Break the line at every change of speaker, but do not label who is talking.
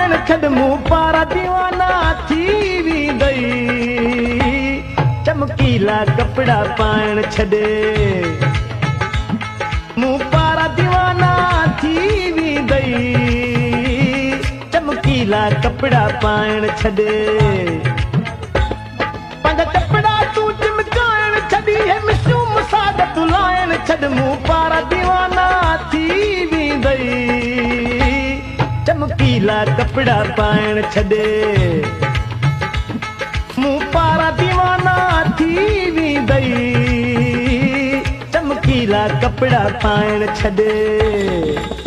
पाइण छॾ मूं पारा दीवाना थी वेंदई चमकीला कपड़ा पाइण छॾ मूं पारा दीवाना थी वेंदई चमकीला कपड़ा पाइण छॾ पंहिंजा कपड़ा तूं चिमकाइण छॾी हे मिसूम सादत लाइण छॾ मूं पारा दीवाना थी वेंदई चमकीला कपड़ा पाइण छॾ मूं पारा दीवाना थी वेंदई चमकीला कपड़ा पाइण छॾ